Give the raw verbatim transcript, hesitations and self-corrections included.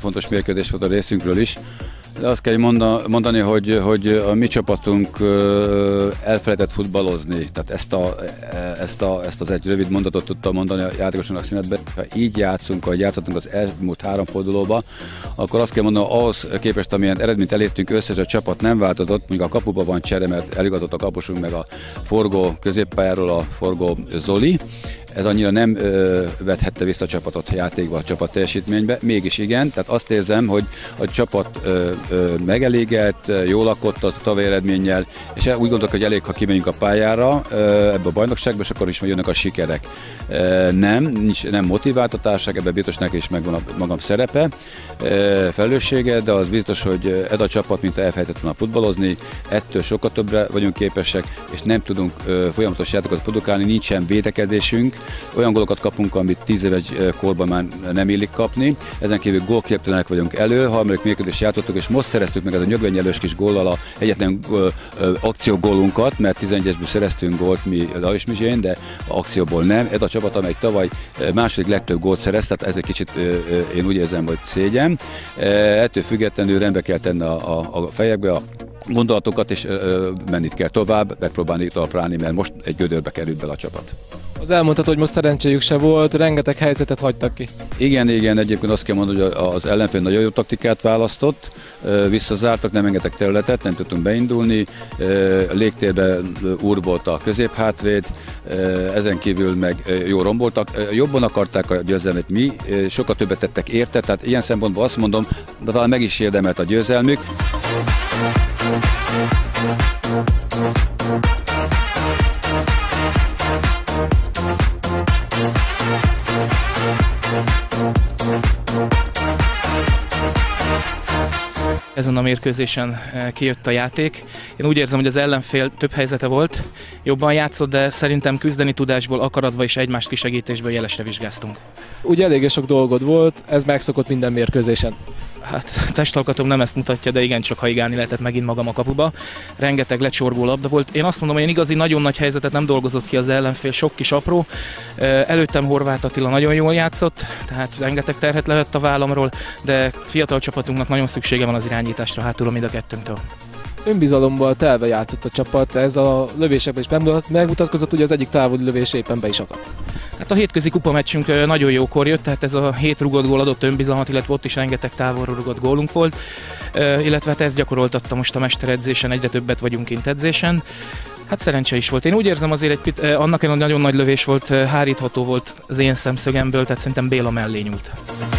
fontos mérkőzés volt a részünkről is. De azt kell mondani, hogy, hogy a mi csapatunk elfelejtett futballozni. Tehát ezt, a, ezt, a, ezt az egy rövid mondatot tudtam mondani a játékosoknak szünetben. Ha így játszunk, ahogy játszottunk az elmúlt három fordulóba, akkor azt kell mondanom, ahhoz képest, amilyen eredményt elértünk, összes a csapat nem változott, míg a kapuban van csere, mert eligatott a kapusunk meg a forgó középpályáról a forgó Zoli. Ez annyira nem ö, vethette vissza a csapatot a játékba, a csapat teljesítménybe, mégis igen, tehát azt érzem, hogy a csapat ö, ö, megelégelt, jól lakott a tavalyi eredménnyel, és úgy gondolok, hogy elég, ha kimegyünk a pályára ö, ebbe a bajnokságba, és akkor is jönnek a sikerek. Ö, nem, nincs, nem motiváltatásság, ebben biztos neki is megvan a magam szerepe, ö, felelőssége, de az biztos, hogy ez a csapat, mint elfelejtett volna futballozni, ettől sokkal többre vagyunk képesek, és nem tudunk ö, folyamatos játékokat produkálni, nincsen védekezésünk. Olyan gólokat kapunk, amit tíz éves korban már nem illik kapni. Ezen kívül gólképtelenek vagyunk elő, harmadik mérkőzést játszottuk, és most szereztük meg ez a nyögvenyelős kis góllal a egyetlen akciógólunkat, mert tizenegyesből szereztünk gólt mi Lajos Mizsén, de akcióból nem. Ez a csapat, amely tavaly második legtöbb gólt szerez, tehát ez egy kicsit én úgy érzem, hogy szégyen. Ettől függetlenül rendbe kell tenni a, a, a fejekbe a gondolatokat, és menni kell tovább, megpróbálni talprálni, mert most egy gödörbe került bele a csapat. Az elmondható, hogy most szerencséjük se volt, rengeteg helyzetet hagytak ki. Igen, igen, egyébként azt kell mondani, hogy az ellenfél nagyon jó taktikát választott, visszazártak, nem engedtek területet, nem tudtunk beindulni, légtérben úr volt a középhátvéd, ezen kívül meg jó romboltak, jobban akarták a győzelmet mi, sokkal többet tettek érte, tehát ilyen szempontból azt mondom, de talán meg is érdemelt a győzelmük. Ezen a mérkőzésen kijött a játék. Én úgy érzem, hogy az ellenfél több helyzete volt, jobban játszott, de szerintem küzdeni tudásból, akaratba és egymást kisegítésből jelesre vizsgáztunk. Ugye eléggé sok dolgod volt, ez megszokott minden mérkőzésen. Hát testalkatom nem ezt mutatja, de igencsak haigálni lehetett megint magam a kapuba. Rengeteg lecsorgó labda volt. Én azt mondom, hogy én igazi nagyon nagy helyzetet nem dolgozott ki az ellenfél, sok kis apró. Előttem Horváth Attila nagyon jól játszott, tehát rengeteg terhet levett a vállamról, de fiatal csapatunknak nagyon szüksége van az irányításra hátulról mind a kettőnktől. Önbizalommal telve játszott a csapat, ez a lövésekben is megmutatkozott, hogy az egyik távoli lövés éppen be is akadt. Hát a hétközi kupameccsünk nagyon jókor jött, tehát ez a hét rugott gól adott önbizalmat, illetve ott is rengeteg távolról rugott gólunk volt, illetve hát ezt gyakoroltatta most a mesteredzésen, egyre többet vagyunk kint edzésen. Hát szerencse is volt. Én úgy érzem azért, egy pit, annak egy nagyon nagy lövés volt, hárítható volt az én szemszögemből, tehát szerintem Béla mellé nyúlt.